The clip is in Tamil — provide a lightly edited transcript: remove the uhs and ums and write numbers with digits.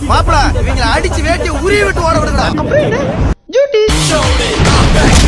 மாப்பிள இவங்களை அடிச்சு வேட்டி உரிய விட்டு ஓட விடுங்கடா.